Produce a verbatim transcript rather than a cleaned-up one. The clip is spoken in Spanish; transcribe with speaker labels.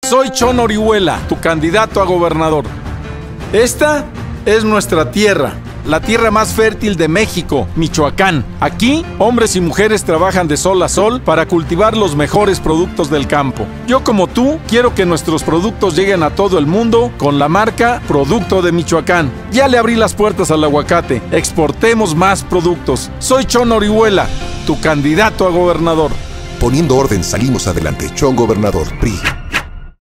Speaker 1: Soy Chon Orihuela, tu candidato a gobernador. Esta es nuestra tierra, la tierra más fértil de México, Michoacán. Aquí, hombres y mujeres trabajan de sol a sol para cultivar los mejores productos del campo. Yo, como tú, quiero que nuestros productos lleguen a todo el mundo con la marca Producto de Michoacán. Ya le abrí las puertas al aguacate. Exportemos más productos. Soy Chon Orihuela, tu candidato a gobernador.
Speaker 2: Poniendo orden salimos adelante. Chon Gobernador, P R I.